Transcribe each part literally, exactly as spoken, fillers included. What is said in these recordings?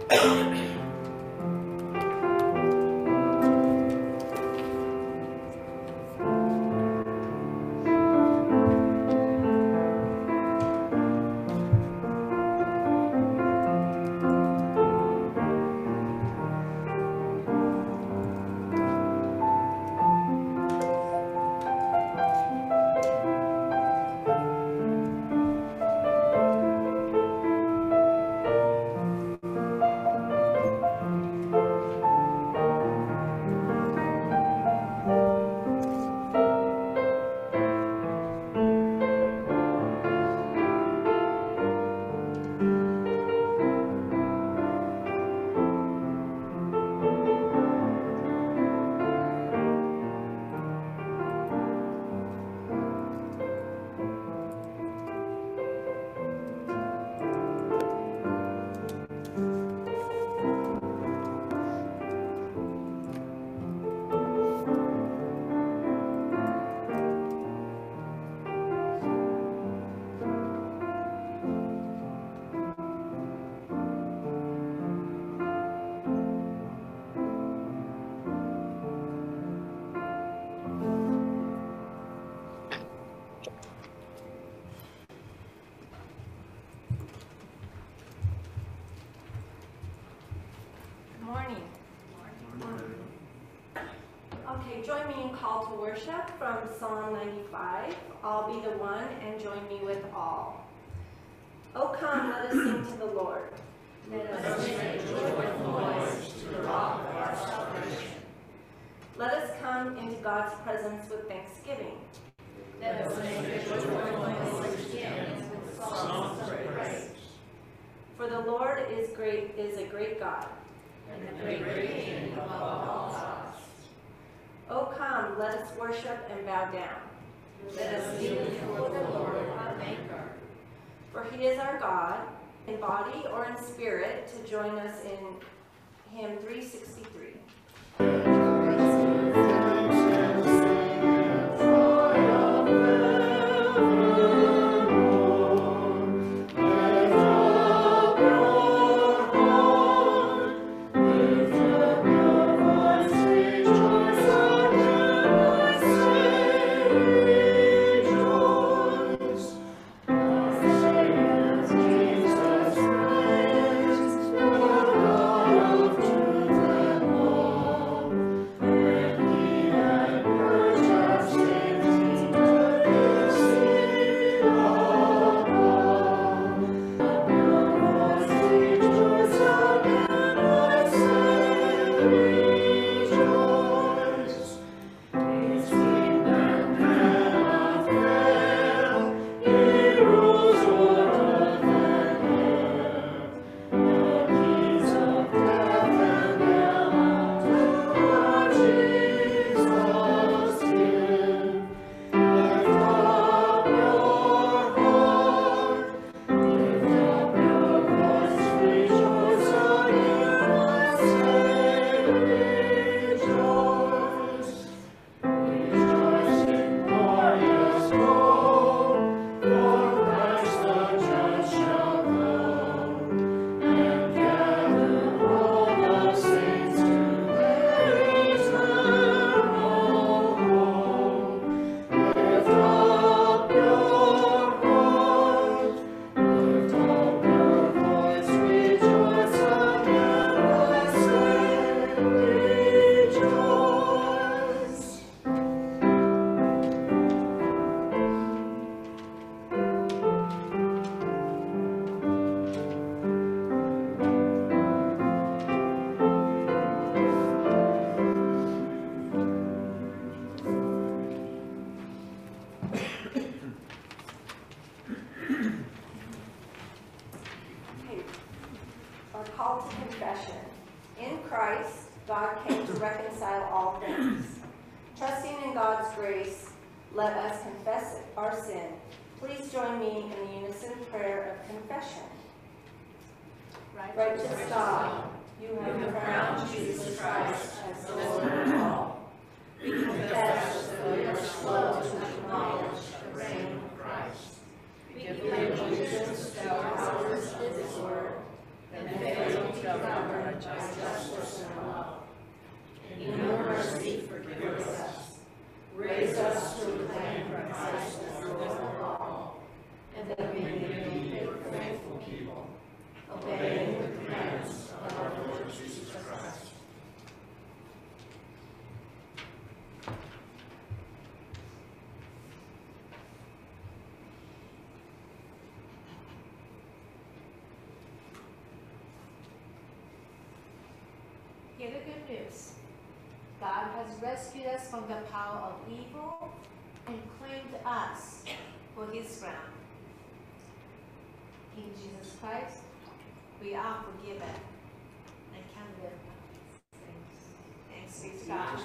Join me in call to worship from Psalm ninety-five. I'll be the one, and join me with all. O come, let us sing to the Lord. Let us make a joyful noise to the rock of our salvation. Let us come into God's presence with thanksgiving. Let us make a joyful noise to Him with songs of praise. For the Lord is great, is a great God, and the great King above all gods. O come, let us worship and bow down. Let us kneel before the Lord our Maker. For He is our God, in body or in spirit, to join us in hymn three sixty-three. Let us confess our sin. Please join me in the unison prayer of confession. Righteous God, you have crowned Jesus Christ as the Lord of all. We confess that we are slow to acknowledge the reign of Christ. We give allegiance to our powers of this world, and fail to govern Hear the good news. God has rescued us from the power of evil and claimed us for his ground. In Jesus Christ, we are forgiven and can live things. Thanks be to God.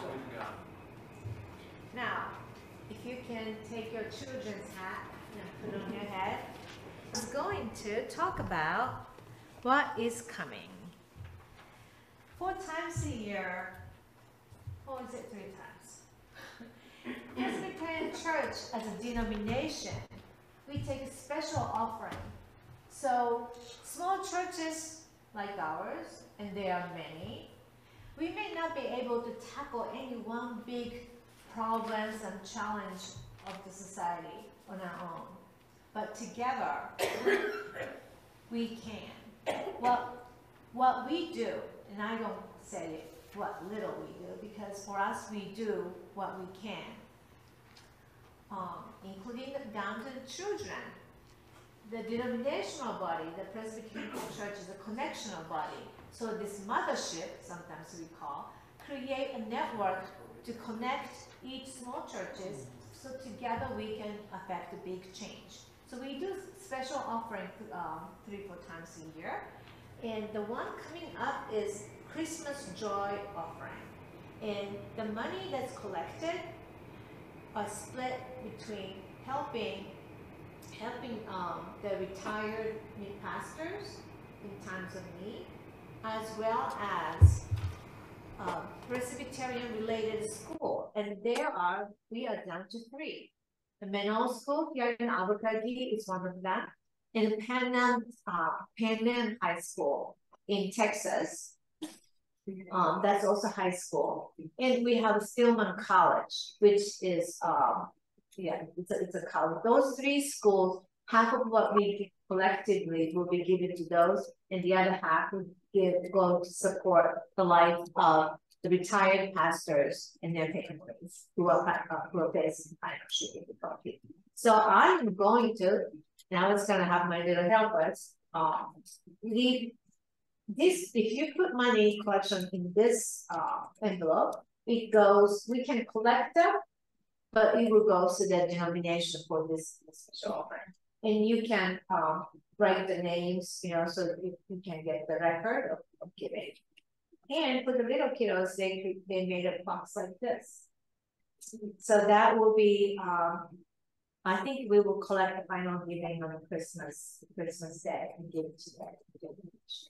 Now, if you can take your children's hat and put it on your head, I'm going to talk about what is coming. Four times a year, or is it three times? Presbyterian Church as a denomination, we take a special offering. So small churches like ours, and there are many, we may not be able to tackle any one big problems and challenge of the society on our own. But together, we can. What, what we do, and I don't say what little we do, because for us, we do what we can, um, including the, down to the children. The denominational body, the Presbyterian Church is a connectional body. So this mothership, sometimes we call, create a network to connect each small churches, so together we can affect a big change. So we do special offering um, three, four times a year. And the one coming up is Christmas Joy Offering. And the money that's collected are split between helping helping um, the retired pastors in times of need, as well as uh, Presbyterian-related school. And there are, we are down to three. The Menal School here in Albuquerque is one of them. And the Pan Am, uh, Pan Am High School in Texas. Um, that's also high school. And we have Stillman College, which is, um, yeah, it's a, it's a college. Those three schools, half of what we collectively will be given to those, and the other half will give, go to support the life of the retired pastors and their families who are, uh, who are facing financial difficulty. So I'm going to, now it's going to have my little helpers, um, leave this, if you put money collection in this uh, envelope, it goes, we can collect them, but it will go to the denomination for this, this special offering. And you can um, write the names, you know, so that you, you can get the record of, of giving. And for the little kiddos, they, they made a box like this. So that will be, um, I think we will collect the final giving on Christmas, Christmas Day and give it to that denomination.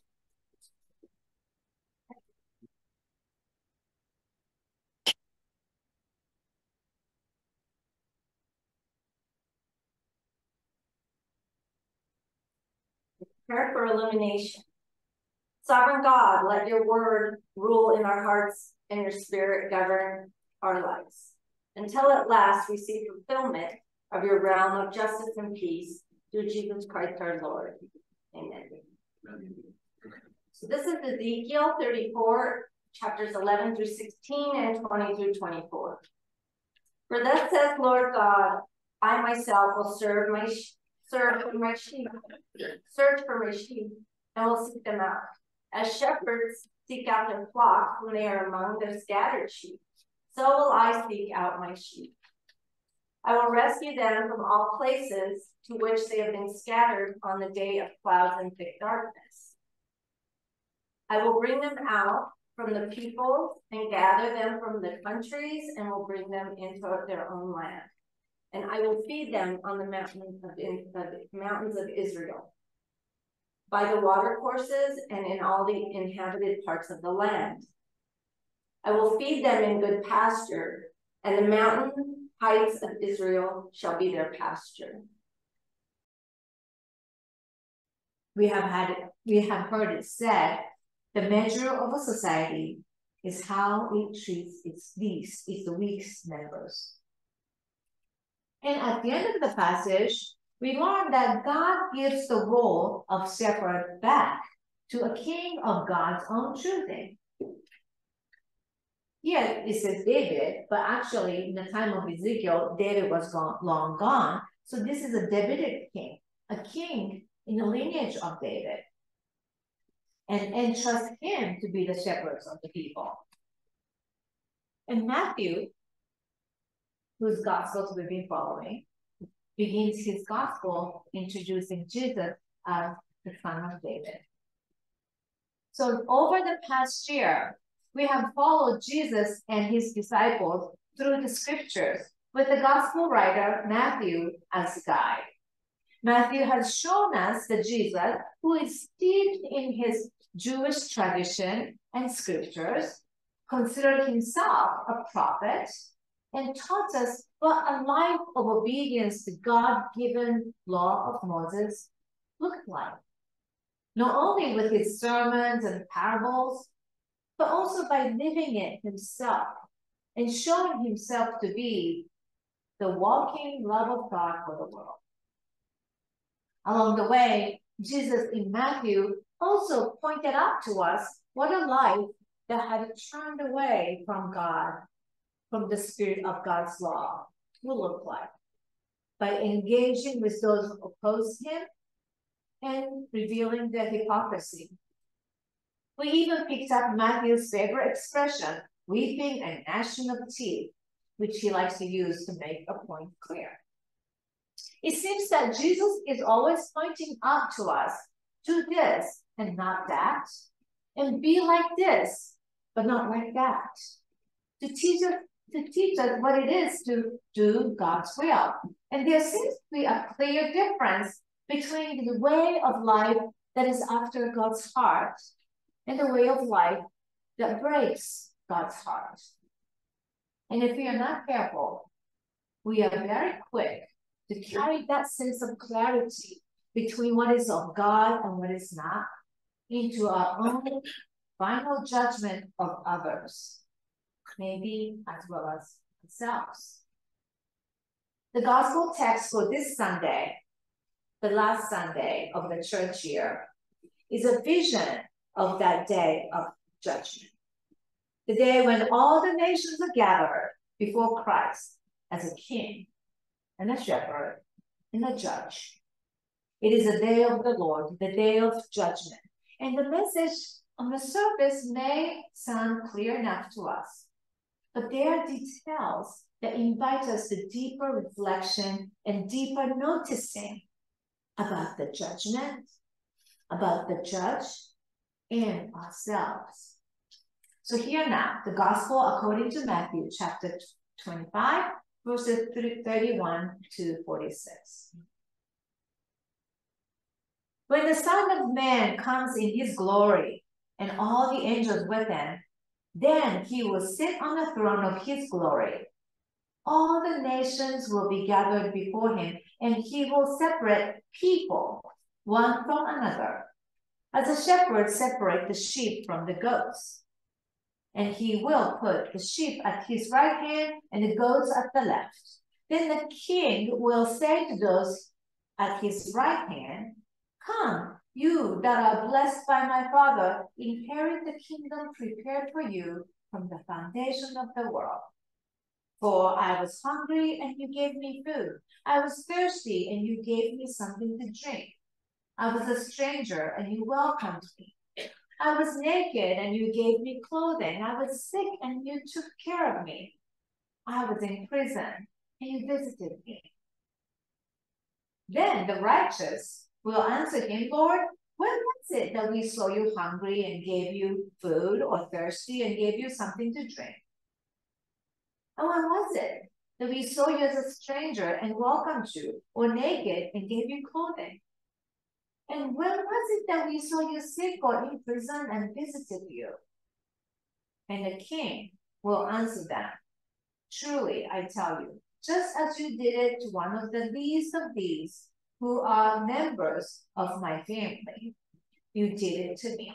Prayer for illumination. Sovereign God, let your word rule in our hearts and your spirit govern our lives, until at last we see fulfillment of your realm of justice and peace through Jesus Christ our Lord. Amen. Amen. So this is Ezekiel thirty-four, chapters eleven through sixteen and twenty through twenty-four. For thus says Lord God, I myself will serve my serve for my sheep, search for my sheep, and will seek them out. As shepherds seek out their flock when they are among their scattered sheep, so will I seek out my sheep. I will rescue them from all places to which they have been scattered on the day of clouds and thick darkness. I will bring them out from the peoples and gather them from the countries and will bring them into their own land. And I will feed them on the mountains of, in, the mountains of Israel, by the watercourses and in all the inhabited parts of the land. I will feed them in good pasture, and the mountain heights of Israel shall be their pasture. We have had, we have heard it said, the measure of a society is how it treats its least, its weak members. And at the end of the passage, we learn that God gives the role of shepherd back to a king of God's own choosing. Here it says David, but actually in the time of Ezekiel, David was gone, long gone. So this is a Davidic king, a king in the lineage of David. and entrust him to be the shepherds of the people. And Matthew, whose gospels we've been following, begins his gospel introducing Jesus as the Son of David. So over the past year, we have followed Jesus and his disciples through the scriptures with the gospel writer Matthew as a guide. Matthew has shown us the Jesus who is steeped in his Jewish tradition and scriptures, considered himself a prophet, and taught us what a life of obedience to God-given law of Moses looked like. Not only with his sermons and parables, but also by living it himself and showing himself to be the walking love of God for the world. Along the way, Jesus in Matthew also pointed out to us what a life that had turned away from God, from the spirit of God's law, will look like, by engaging with those who oppose him and revealing their hypocrisy. We even picked up Matthew's favorite expression, weeping and gnashing of teeth, which he likes to use to make a point clear. It seems that Jesus is always pointing out to us, do this and not that, and be like this, but not like that, to teach us, to teach us what it is to do God's will. And there seems to be a clear difference between the way of life that is after God's heart and the way of life that breaks God's heart. And if we are not careful, we are very quick to carry that sense of clarity between what is of God and what is not into our own final judgment of others, maybe as well as ourselves. The gospel text for this Sunday, the last Sunday of the church year, is a vision of that day of judgment. The day when all the nations are gathered before Christ as a king and a shepherd and a judge. It is a day of the Lord, the day of judgment. And the message on the surface may sound clear enough to us, but there are details that invite us to deeper reflection and deeper noticing about the judgment, about the judge, and ourselves. So here now, the gospel according to Matthew chapter twenty-five, verses thirty-one to forty-six. When the Son of Man comes in his glory and all the angels with him, then he will sit on the throne of his glory. All the nations will be gathered before him, and he will separate people one from another, as a shepherd separates the sheep from the goats. And he will put the sheep at his right hand and the goats at the left. Then the king will say to those at his right hand, come, you that are blessed by my Father, inherit the kingdom prepared for you from the foundation of the world. For I was hungry and you gave me food. I was thirsty and you gave me something to drink. I was a stranger and you welcomed me. I was naked and you gave me clothing. I was sick and you took care of me. I was in prison and you visited me. Then the righteous will answer him, Lord, when was it that we saw you hungry and gave you food, or thirsty and gave you something to drink? And when was it that we saw you as a stranger and welcomed you, or naked and gave you clothing? And when was it that we saw you sick or in prison and visited you? And the king will answer them, truly, I tell you, just as you did it to one of the least of these who are members of my family, you did it to me.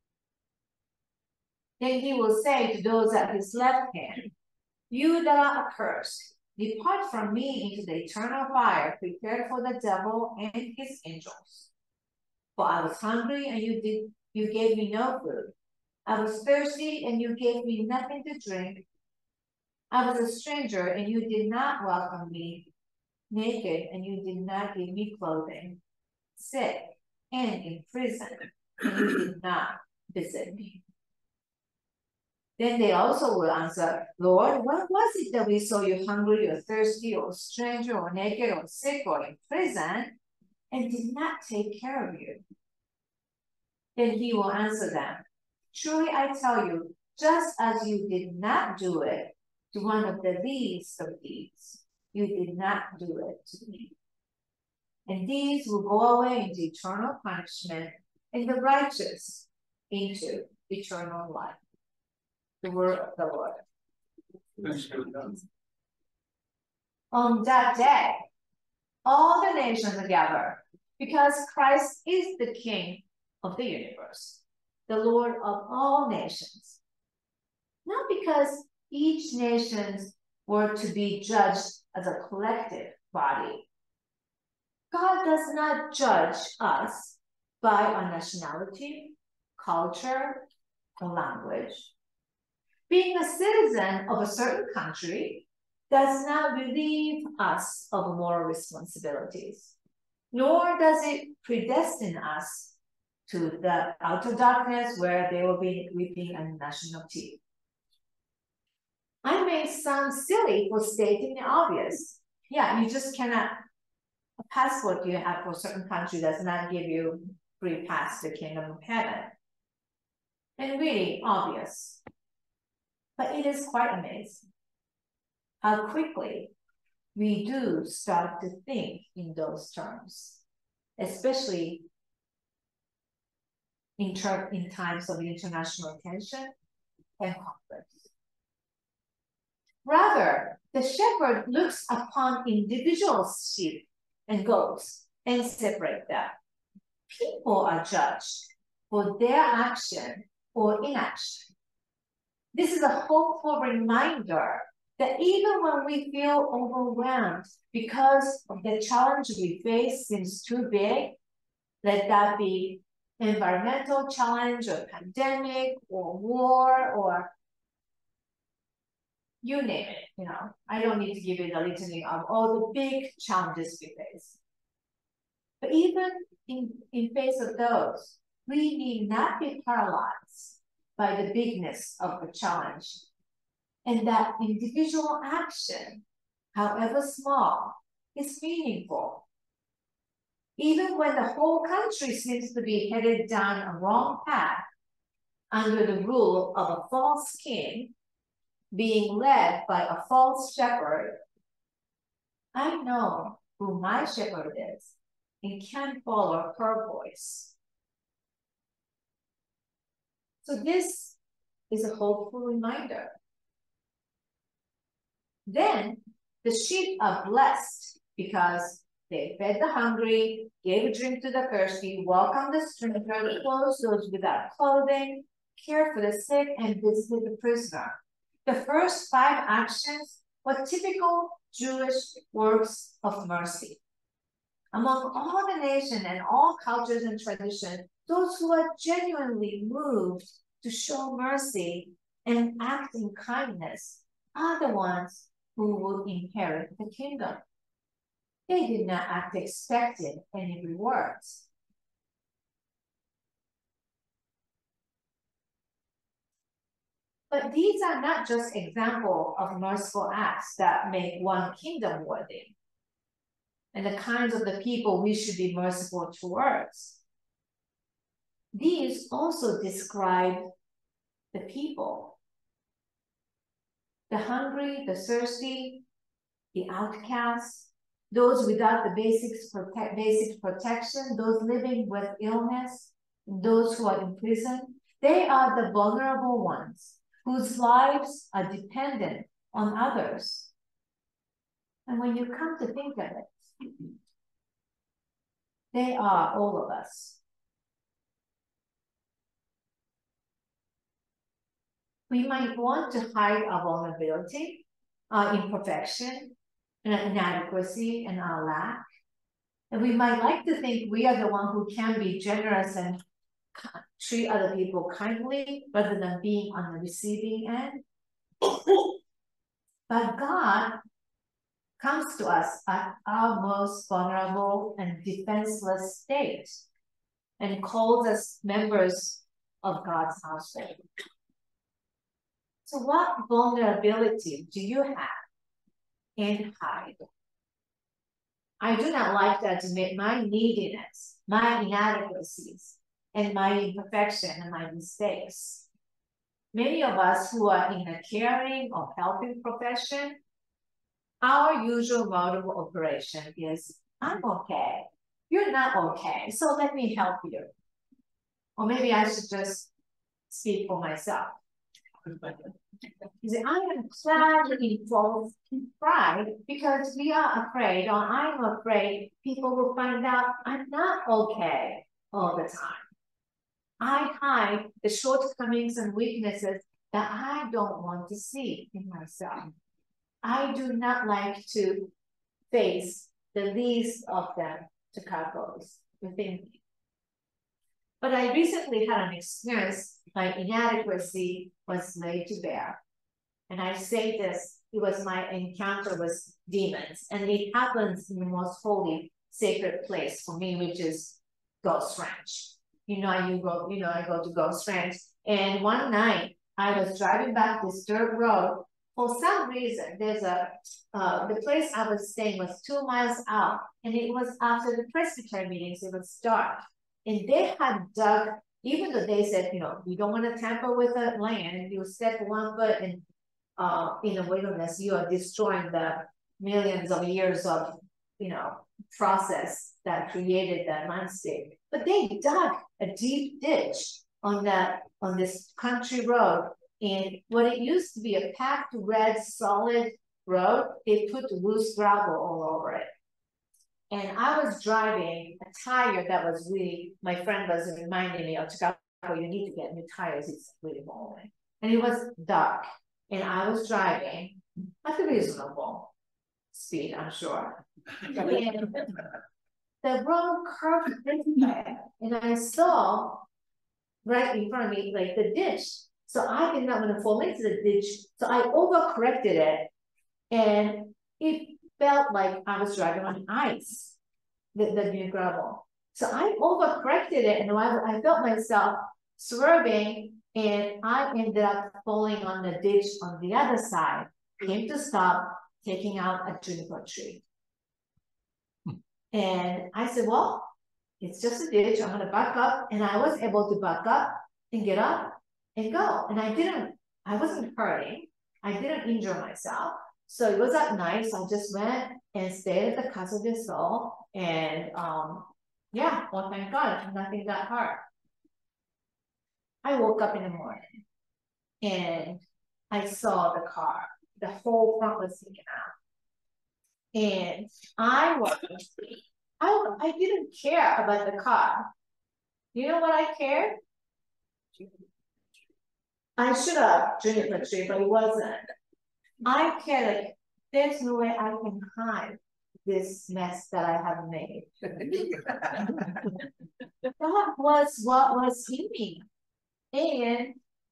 Then he will say to those at his left hand, you that are accursed, depart from me into the eternal fire prepared for the devil and his angels. For I was hungry, and you did you gave me no food. I was thirsty, and you gave me nothing to drink. I was a stranger, and you did not welcome me. Naked, and you did not give me clothing. Sick, and in prison, and you did not visit me. Then they also will answer, Lord, when was it that we saw you hungry or thirsty or stranger or naked or sick or in prison and did not take care of you? Then he will answer them, truly I tell you, just as you did not do it to one of the least of these, you did not do it to me. And these will go away into eternal punishment, and the righteous into eternal life. The word of the Lord. On that day, all the nations gather, because Christ is the King of the universe, the Lord of all nations. Not because each nation were to be judged as a collective body. God does not judge us by our nationality, culture, or language. Being a citizen of a certain country does not relieve us of moral responsibilities, nor does it predestine us to the outer darkness where they will be weeping and gnashing of teeth. I may sound silly for stating the obvious. Yeah, you just cannot, a passport you have for a certain country does not give you free pass to the kingdom of heaven. And really obvious. But it is quite amazing how quickly we do start to think in those terms, especially in, ter in times of international tension and conflict. Rather, the shepherd looks upon individual sheep and goats and separates them. People are judged for their action or inaction. This is a hopeful reminder that even when we feel overwhelmed because of the challenge we face seems too big, let that be environmental challenge or pandemic or war or you name it, you know, I don't need to give you the litany of all the big challenges we face. But even in, in face of those, we need not be paralyzed by the bigness of the challenge. And that individual action, however small, is meaningful. Even when the whole country seems to be headed down a wrong path under the rule of a false king, being led by a false shepherd, I know who my shepherd is and can follow her voice. So this is a hopeful reminder. Then the sheep are blessed because they fed the hungry, gave a drink to the thirsty, welcomed the stranger, clothed those without clothing, cared for the sick, and visited the prisoner. The first five actions were typical Jewish works of mercy. Among all the nations and all cultures and traditions, those who are genuinely moved to show mercy and act in kindness are the ones who will inherit the kingdom. They did not act expecting any rewards. But these are not just examples of merciful acts that make one kingdom worthy and the kinds of the people we should be merciful towards. These also describe the people, the hungry, the thirsty, the outcasts, those without the basics prote- basic protection, those living with illness, those who are in prison. They are the vulnerable ones whose lives are dependent on others. And when you come to think of it, they are all of us. We might want to hide our vulnerability, our imperfection, and inadequacy, and our lack. And we might like to think we are the one who can be generous and treat other people kindly rather than being on the receiving end. But God comes to us at our most vulnerable and defenseless state. and calls us members of God's household. So what vulnerability do you have and hide? I do not like to admit my neediness, my inadequacies, and my imperfection and my mistakes. Many of us who are in a caring or helping profession, our usual mode of operation is, I'm okay. You're not okay, so let me help you. Or maybe I should just speak for myself. You see, I am sadly involved in pride because we are afraid, or I'm afraid people will find out I'm not okay all the time. I hide the shortcomings and weaknesses that I don't want to see in myself. I do not like to face the least of them, Takakos, within me. But I recently had an experience my inadequacy was laid to bear. And I say this, it was my encounter with demons. And it happens in the most holy, sacred place for me, which is Ghost Ranch. You know, you go, you know, I go to Ghost Ranch. And one night I was driving back this dirt road. For some reason, there's a, uh, the place I was staying was two miles out. And it was after the Presbyterian meetings, it was dark. And they had dug, even though they said, you know, you don't want to tamper with the land, and you step one foot in, uh, in the wilderness, you are destroying the millions of years of, you know, process that created that landscape. But they dug a deep ditch on that, on this country road. And what it used to be a packed red solid road, they put loose gravel all over it. And I was driving a tire that was really, my friend was reminding me of, Takako, you need to get new tires, it's really rolling. And it was dark. And I was driving at a reasonable speed, I'm sure. And the road curved this way, and I saw right in front of me, like the ditch. So I did not want to fall into the ditch. So I overcorrected it, and it felt like I was driving on ice, the, the new gravel. So I overcorrected it, and I, I felt myself swerving, and I ended up falling on the ditch on the other side, came to stop, taking out a juniper tree. And I said, well, it's just a ditch, I'm gonna back up. And I was able to back up and get up and go. And I didn't, I wasn't hurting. I didn't injure myself. So it was at night, so I just went and stayed at the Casa del Sol. And um, yeah, well, thank God, nothing got hurt. I woke up in the morning and I saw the car. The whole front was taken out. And I was, I, I didn't care about the car. You know what I cared? I should have juniper tree, but it wasn't. I cared, like, there's no way I can hide this mess that I have made. That was what was in me. And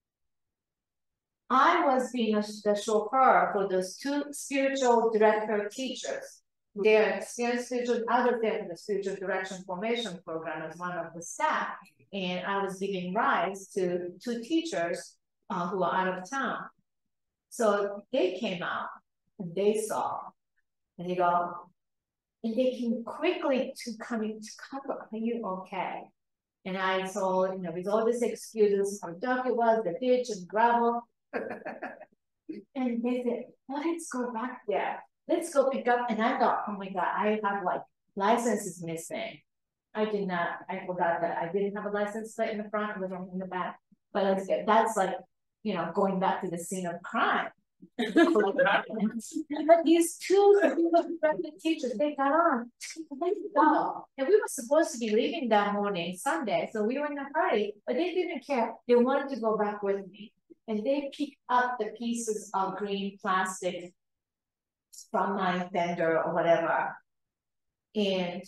I was being a, the chauffeur for those two spiritual director teachers. They're experienced spiritual, I was there in the spiritual direction formation program as one of the staff. And I was giving rise to two teachers uh, who are out of town. So they came out and they saw, and they go, and they came quickly to coming to cover, are you okay? And I saw, you know, with all these excuses, how dark it was, the ditch and gravel. And they said, well, let's go back there. Let's go pick up. And I thought, oh my God, I have like licenses missing. I did not, I forgot that I didn't have a license plate in the front, it was only in the back. But let's get, that's like, you know, going back to the scene of crime. But these two teachers, they got on, they go. And we were supposed to be leaving that morning, Sunday, so we were in a hurry, but they didn't care. They wanted to go back with me. And they picked up the pieces of green plastic from my fender or whatever. And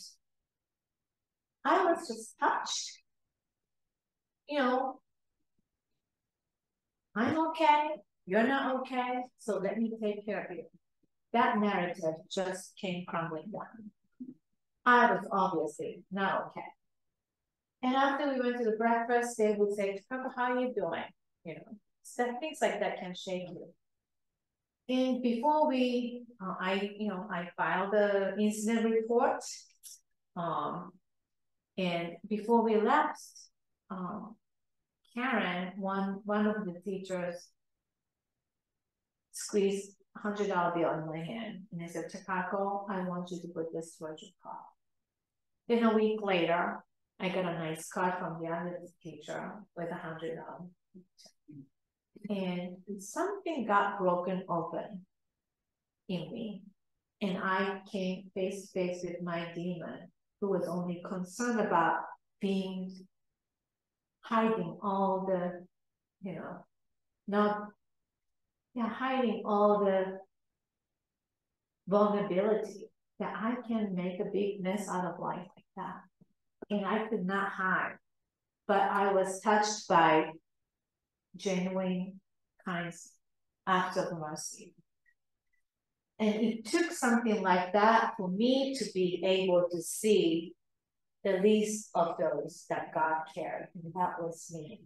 I was just touched. You know, I'm okay. You're not okay, so let me take care of you. That narrative just came crumbling down. I was obviously not okay. And after we went to the breakfast, they would say, Takako, how are you doing? You know, so things like that can shake you. And before we, uh, I, you know, I filed the incident report. Um, and before we left, um, Karen, one, one of the teachers, squeezed a hundred dollar bill in my hand. And they said, Takako, I want you to put this towards your car. Then a week later, I got a nice card from the other teacher with a hundred dollars. And something got broken open in me. And I came face to face with my demon, who was only concerned about being, hiding all the, you know, not, yeah, hiding all the vulnerability that I can make a big mess out of life like that. And I could not hide, but I was touched by genuine kinds acts of mercy. And it took something like that for me to be able to see the least of those that God cared, and that was me.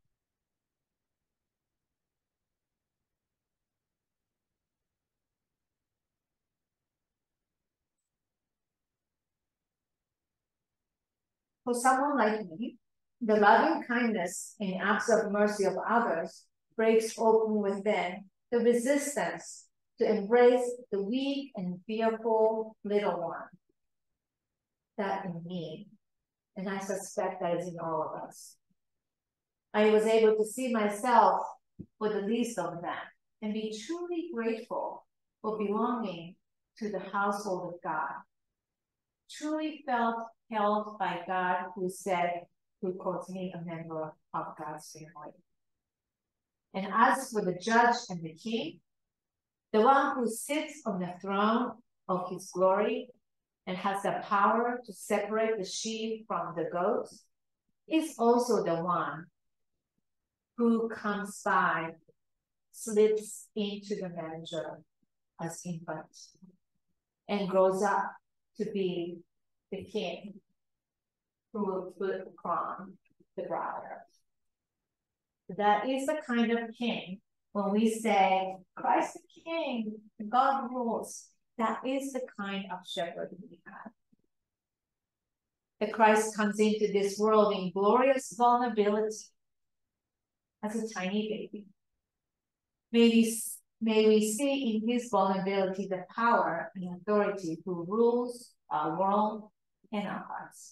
For someone like me, the loving kindness and acts of mercy of others breaks open within the resistance to embrace the weak and fearful little one that in me, and I suspect that is in all of us. I was able to see myself for the least of them and be truly grateful for belonging to the household of God. Truly felt held by God, who said, who calls me a member of God's family. And as for the judge and the king, the one who sits on the throne of his glory and has the power to separate the sheep from the goats, is also the one who comes by, slips into the manger as infant, and grows up to be the king who will put upon the bride. That is the kind of king, when we say, Christ the King, God rules, that is the kind of shepherd we have. That Christ comes into this world in glorious vulnerability as a tiny baby. May we, may we see in his vulnerability the power and authority who rules our world and our hearts.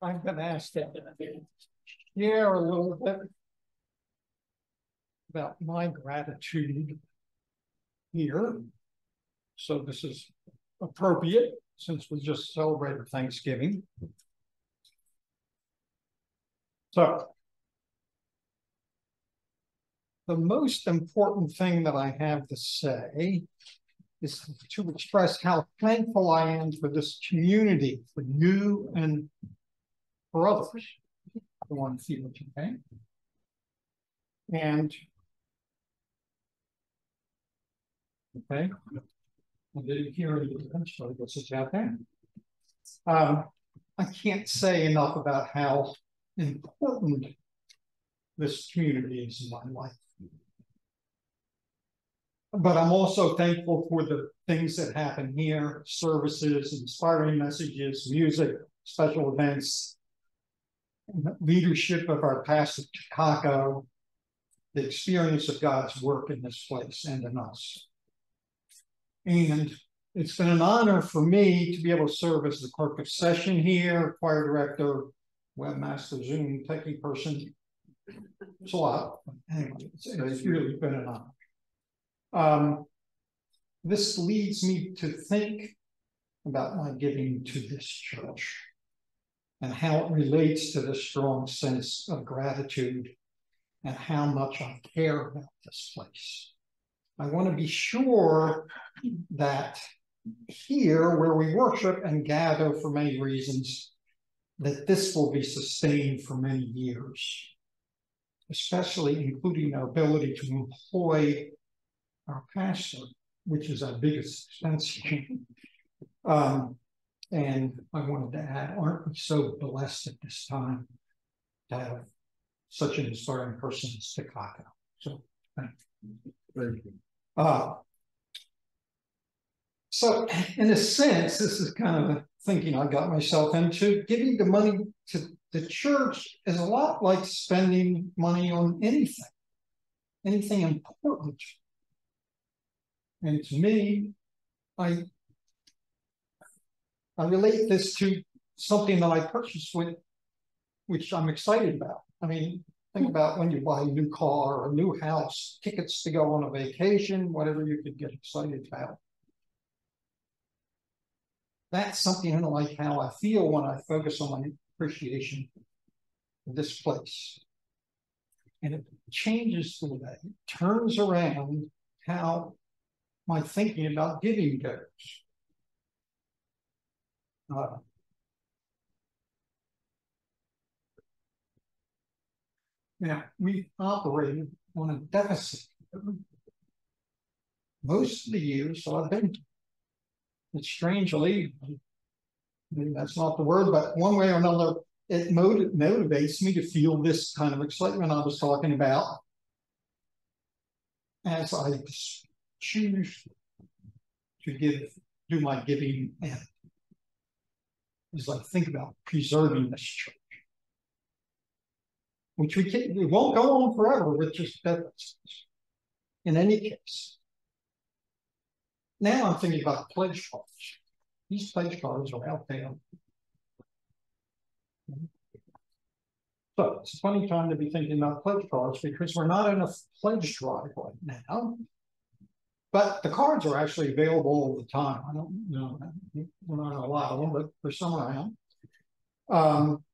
I've been asked to share a little bit about my gratitude here. So this is appropriate since we just celebrated Thanksgiving. So the most important thing that I have to say is to express how thankful I am for this community, for you and for others who want to feel it, okay? And, okay, I didn't hear anything, so I guess it's out there. Um, I can't say enough about how important this community is in my life. But I'm also thankful for the things that happen here, services, inspiring messages, music, special events, leadership of our pastor Takako, the experience of God's work in this place and in us. And it's been an honor for me to be able to serve as the clerk of session here, choir director, webmaster, Zoom, techie person. It's a lot. Anyway, it's, it's really been an honor. Um, this leads me to think about my giving to this church and how it relates to the strong sense of gratitude and how much I care about this place. I want to be sure that here, where we worship and gather for many reasons, that this will be sustained for many years, especially including our ability to employ our pastor, which is our biggest expense. um, and I wanted to add, aren't we so blessed at this time to have such an inspiring person as Takako? So, thank you. Thank you. Uh, so, in a sense, this is kind of a thinking I got myself into. Giving the money to the church is a lot like spending money on anything, anything important. And to me, I, I relate this to something that I purchased with, which I'm excited about. I mean, think about when you buy a new car or a new house, tickets to go on a vacation, whatever you could get excited about. That's something like how I feel when I focus on my appreciation of this place. And it changes the way, it turns around how my thinking about giving goes. Uh, now, we operated on a deficit most of the years, so I've been, it's strangely, maybe that's not the word, but one way or another, it motiv motivates me to feel this kind of excitement I was talking about as I choose to give, do my giving and as I think about preserving this church, which we can, we won't go on forever with just deficits. In any case, now I'm thinking about pledge cards. These pledge cards are out there. So it's a funny time to be thinking about pledge cards because we're not in a pledge drive right now. But the cards are actually available all the time. I don't know, we're not in a lot of them, but there's some around. Um,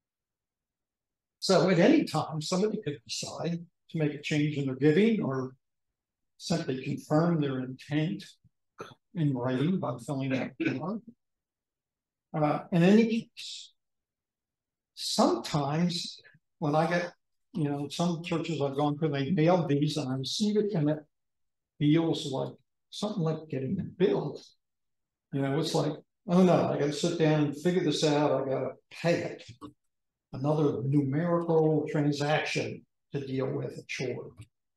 so at any time, somebody could decide to make a change in their giving or simply confirm their intent in writing by filling out the card. Uh, in any case, sometimes when I get, you know, some churches I've gone through, they mail these and I receive it and it feels like something like getting a bill. You know, it's like, oh no, I got to sit down and figure this out. I got to pay it. Another numerical transaction to deal with, a chore.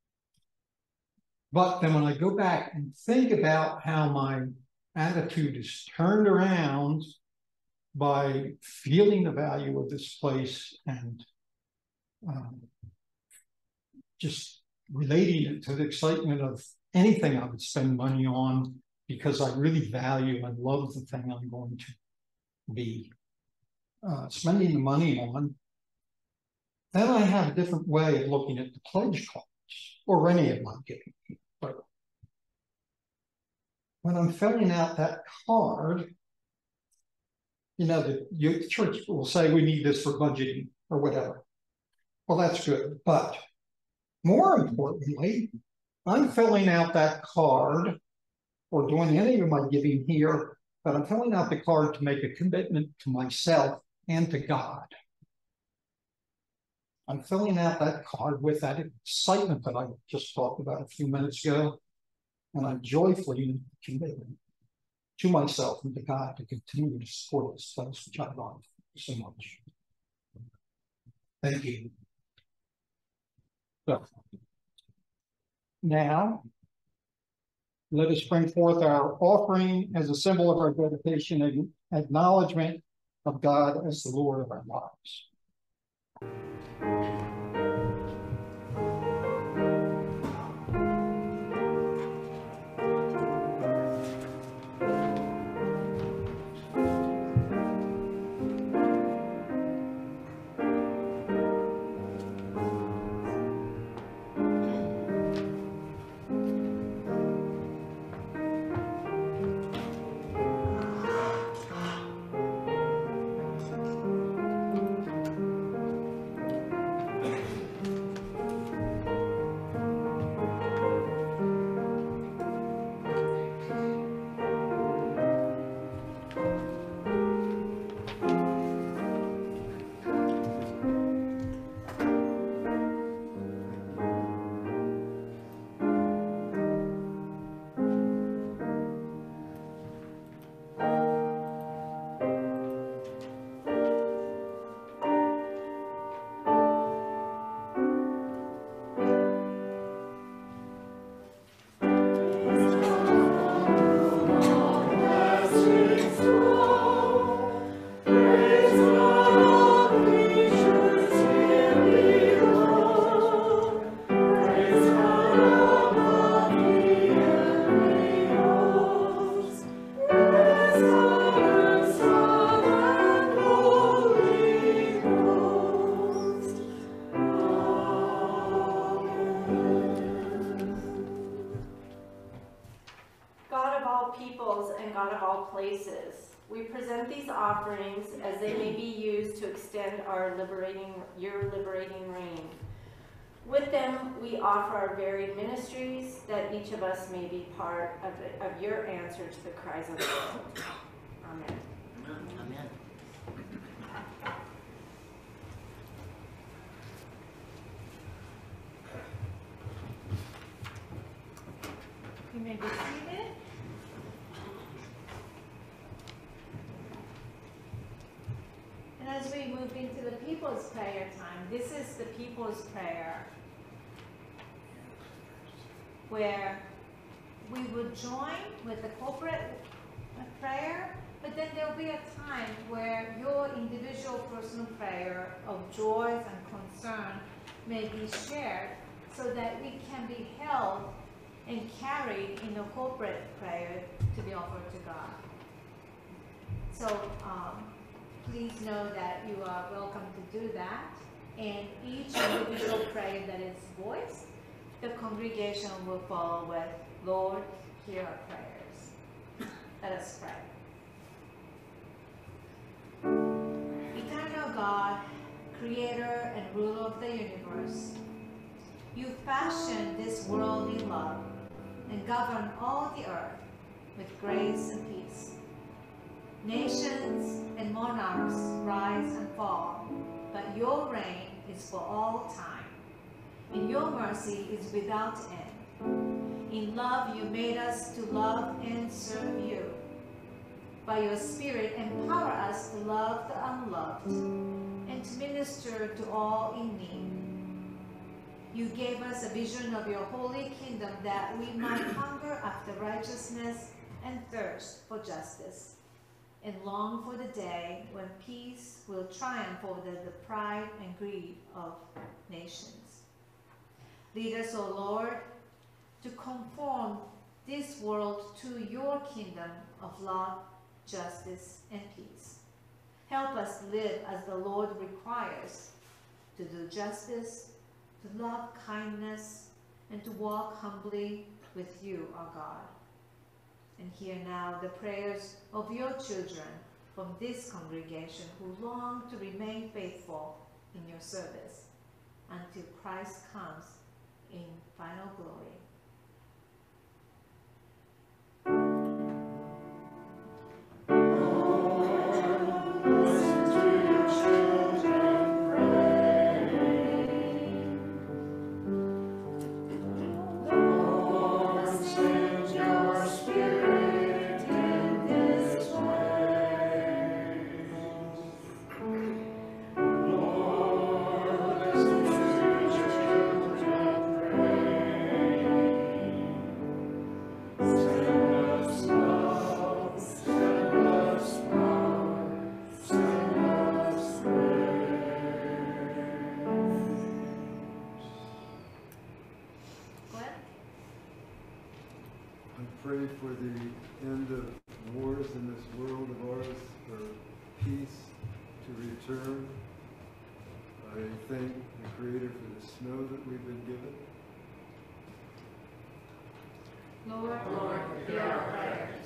But then when I go back and think about how my attitude is turned around by feeling the value of this place and um, just relating it to the excitement of anything I would spend money on because I really value and love the thing I'm going to be uh, spending the money on, then I have a different way of looking at the pledge cards or any of my giving. But when I'm filling out that card, you know, the, the church will say we need this for budgeting or whatever. Well, that's good. But more importantly, I'm filling out that card or doing any of my giving here, but I'm filling out the card to make a commitment to myself and to God. I'm filling out that card with that excitement that I just talked about a few minutes ago, and I'm joyfully committing to myself and to God to continue to support this place, which I love so much. Thank you. So, now, let us bring forth our offering as a symbol of our dedication and acknowledgement of God as the Lord of our lives. We present these offerings as they may be used to extend our liberating, your liberating reign. With them, we offer our varied ministries that each of us may be part of, the, of your answer to the cries of the world. Amen. Amen. You may be seated. And as we move into the people's prayer time, this is the people's prayer, where we would join with the corporate prayer, but then there'll be a time where your individual personal prayer of joys and concern may be shared so that we can be held and carried in a corporate prayer to be offered to God. So um, please know that you are welcome to do that. And each individual prayer that is voiced, the congregation will follow with, Lord, hear our prayers. Let us pray. Eternal God, creator and ruler of the universe, you fashioned this world in love and govern all the earth with grace and peace. Nations and monarchs rise and fall, but your reign is for all time, and your mercy is without end. In love you made us to love and serve you. By your Spirit, empower us to love the unloved and to minister to all in need. You gave us a vision of your holy kingdom that we might hunger after righteousness and thirst for justice, and long for the day when peace will triumph over the pride and greed of nations. Lead us, O Lord, to conform this world to your kingdom of love, justice, and peace. Help us live as the Lord requires, to do justice, to love kindness, and to walk humbly with you, our God. And hear now the prayers of your children from this congregation who long to remain faithful in your service until Christ comes in final glory. Pray for the end of wars in this world of ours, for peace to return. I thank the Creator for the snow that we've been given. Lord, Lord, hear our prayers.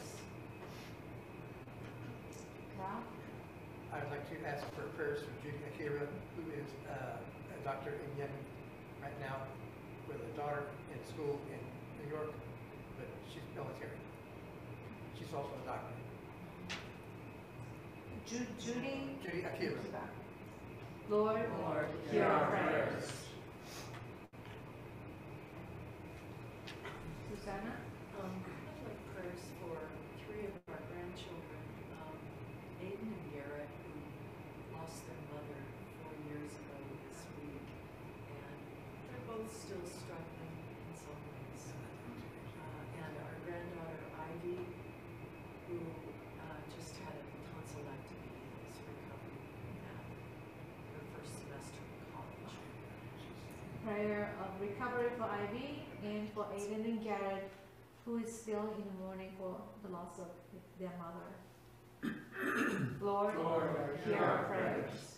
Wow. I'd like to ask for prayers for Judy Akira, who is uh, a doctor in Yemen right now with a daughter in school in New York, but she's military. She's also a doctor. Ju- Judy? Judy Akira. Lord, Lord, hear our prayers. Susanna? Um, I'd like prayers for three of our grandchildren, um, Aiden and Garrett, who lost their mother four years ago this week, and they're both still struggling in some ways. Uh, and our granddaughter Ivy, who uh, just had a tonsillectomy and is recovering from that, her first semester in college. Prayer of recovery for Ivy and for Aiden and Garrett, who is still in the mourning for the loss of their mother. Lord, Lord, hear our prayers.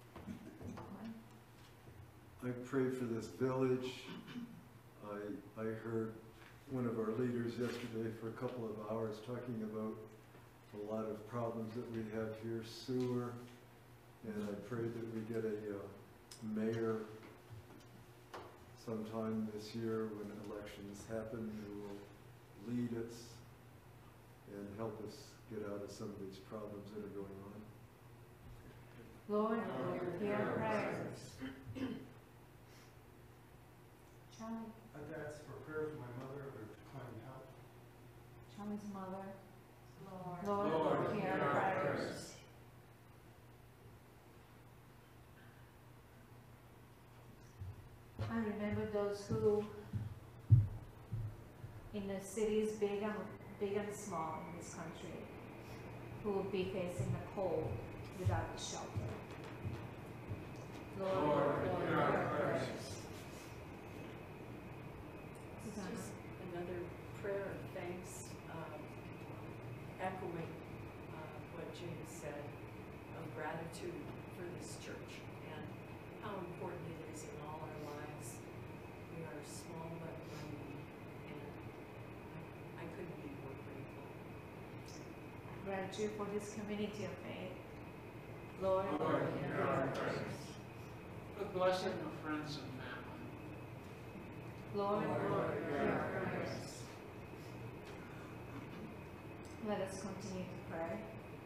I pray for this village. I, I heard one of our leaders yesterday for a couple of hours talking about a lot of problems that we have here, sewer, and I pray that we get a uh, mayor sometime this year when elections happen who will lead us and help us get out of some of these problems that are going on. Lord, Lord, hear our prayers. Charlie? I'd ask for prayer for my mother who declined health. Charlie's mother. Lord, Lord, Lord, hear our prayers. I remember those who, in the cities, big and big and small in this country, who will be facing the cold without the shelter. Lord, Lord, Lord, hear our prayers. Susanna? just another prayer of thanks, um, echoing uh, what James said, of gratitude for this church and how important it is in all our lives. We are small but mighty, and I, I couldn't be more grateful. Gratitude for this community of faith. Lord, Lord, hear our prayers. The blessing of friends and family. Lord, Lord, hear our prayers. Let us continue to pray.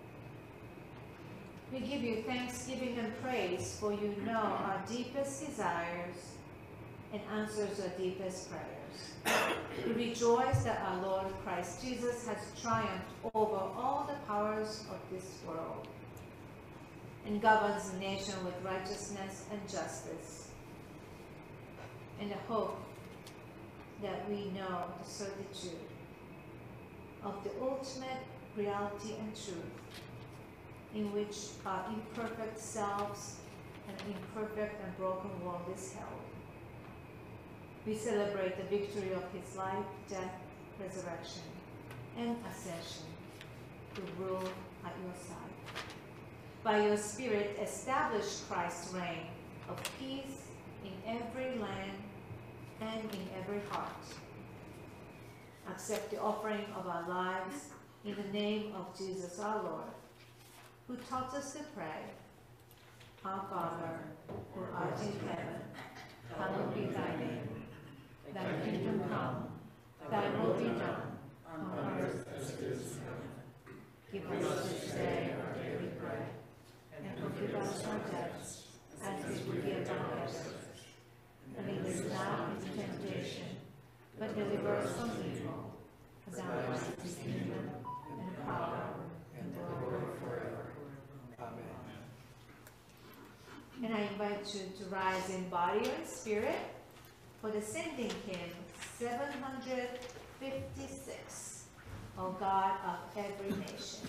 We give you thanksgiving and praise, for you know our deepest desires and answers our deepest prayers. We rejoice that our Lord Christ Jesus has triumphed over all the powers of this world and governs the nation with righteousness and justice, in the hope that we know the certitude of the ultimate reality and truth, in which our imperfect selves and imperfect and broken world is held. We celebrate the victory of his life, death, resurrection, and ascension to rule at your side. by your Spirit, establish Christ's reign of peace in every land and in every heart. Accept the offering of our lives in the name of Jesus our Lord, who taught us to pray. Our Father, who art in heaven, hallowed be thy name. Thy kingdom come, thy will be done, on earth as it is in heaven. Give us this day our daily bread, and forgive us our debts, as we forgive our debtors. And lead us not into temptation, but deliver us from evil. For thine is the kingdom, and power, and glory forever. Amen. And I invite you to rise in body or in spirit for the sending hymn seven hundred fifty-six, O God of every nation.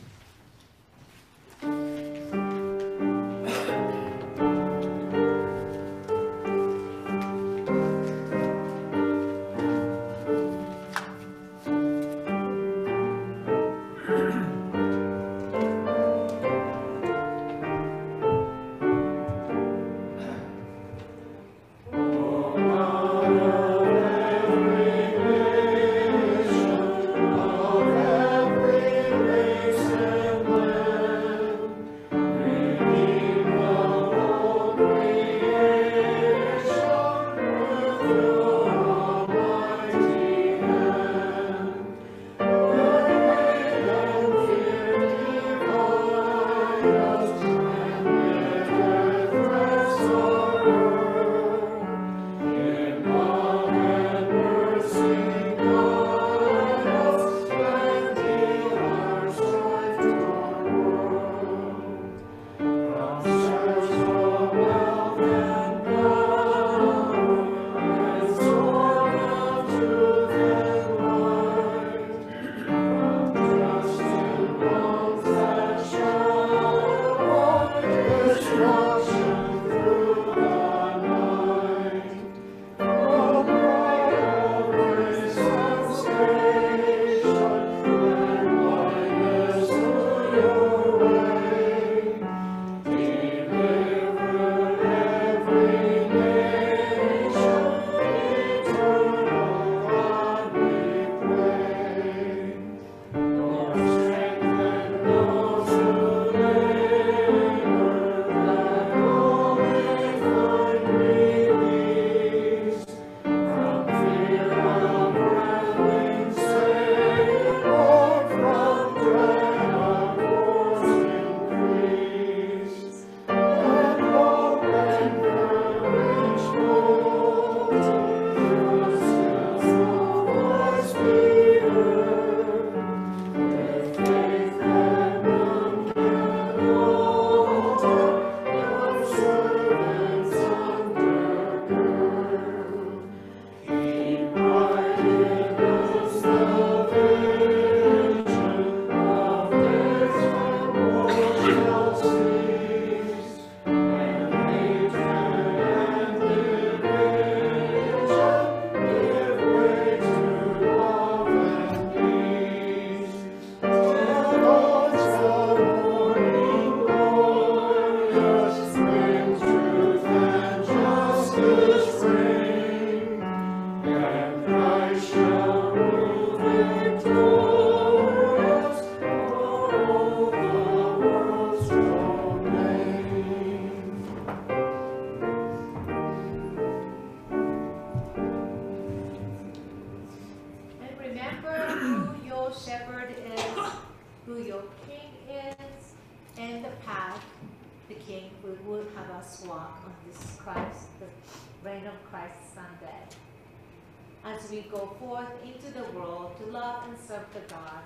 As we go forth into the world to love and serve the God,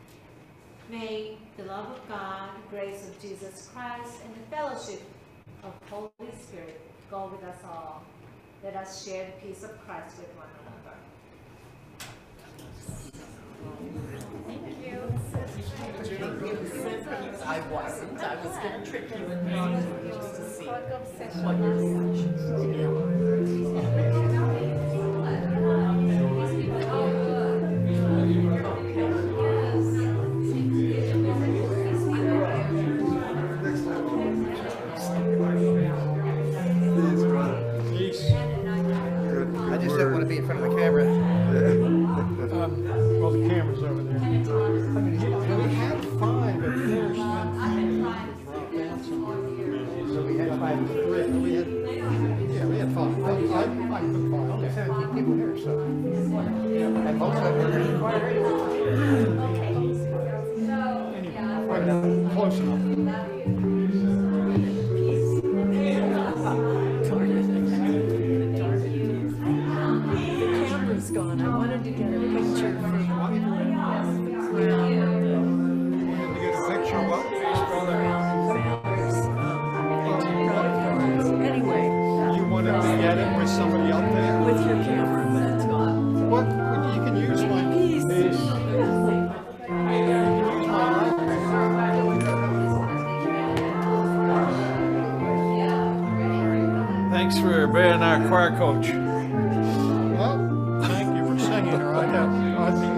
may the love of God, the grace of Jesus Christ, and the fellowship of Holy Spirit go with us all. Let us share the peace of Christ with one another. Thank you. I wasn't. I was going to trick you and just to see what your Next time. I'm close enough. The camera's gone. I wanted to get a picture from the crowd. To get a picture of what? Anyway, You wanted to get it with somebody out there? with your camera, but it's gone. What, you can use my Peace. piece. You can use my Thanks for being our choir coach. Well, thank you for singing, or I'd have, I'd be